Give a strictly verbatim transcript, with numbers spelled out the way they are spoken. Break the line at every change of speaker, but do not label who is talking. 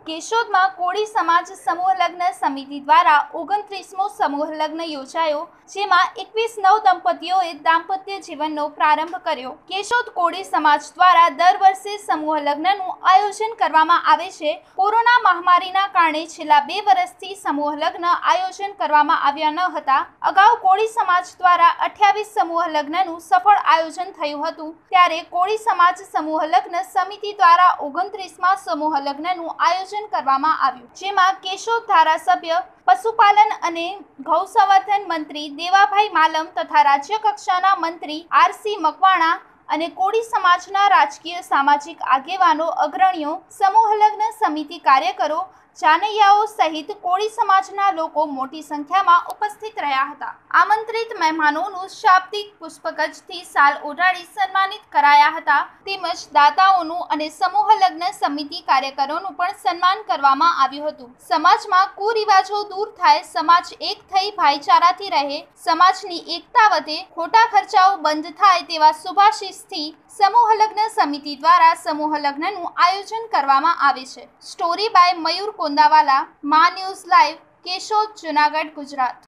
કેશોદમાં કોળી સમાજ સમૂહ લગ્ન સમિતિ દ્વારા ઓગણત્રીસમો સમૂહ લગ્ન યોજાયો, જેમાં એકવીસ નવ દંપતીઓએ દાંપત્ય જીવનનો પ્રારંભ કર્યો। કેશોદ કોળી સમાજ દ્વારા દર વર્ષે સમૂહ લગ્નનું આયોજન કરવામાં આવે છે। કોરોના મહામારીના કારણે છેલ્લા બે વર્ષથી સમૂહ લગ્ન આયોજન કરવામાં આવ્યા ન હતા। અગાઉ કોળી સમાજ દ્વારા અઠ્યાવીસ સમૂહ લગ્નનું સફળ આયોજન થયું હતું, ત્યારે કોળી સમાજ સમૂહ લગ્ન સમિતિ દ્વારા ઓગણત્રીસમા સમૂહ લગ્નનું આયોજન કરવામાં આવ્યું, જેમાં કેશોદ ધારાસભ્ય, પશુપાલન અને ગૌસંવર્ધન મંત્રી દેવાભાઈ માલમ તથા રાજ્ય કક્ષાના મંત્રી આરસી મકવાણા અને કોળી સમાજના રાજકીય સામાજિક આગેવાનો, અગ્રણીઓ, સમૂહ લગ્ન સમિતિ કાર્યકરો, જાનૈયાઓ સહિત કોળી સમાજના લોકો મોટી સંખ્યામાં ઉપસ્થિત રહ્યા હતા। આમંત્રિત મહેમાનોનું શાબ્દિક પુષ્પગુચ્છથી શાલ ઓઢાડી સન્માનિત કરાયા હતા, તેમજ દાતાઓનું અને સમૂહ લગ્ન સમિતિ કાર્યકરોનું પણ સન્માન કરવામાં આવ્યું હતું। સમાજમાં કુરિવાજો દૂર થાય, સમાજ એક થઈ ભાઈચારાથી રહે, સમાજની એકતા વધે, ખોટા ખર્ચાઓ બંધ થાય તેવા શુભાશીષથી સમૂહ લગ્ન સમિતિ દ્વારા સમૂહ લગ્નનું આયોજન કરવામાં આવે છે। સ્ટોરી બાય મયુર કોંદાવાલા, મા ન્યૂઝ લાઈવ, કેશોદ, જૂનાગઢ, ગુજરાત।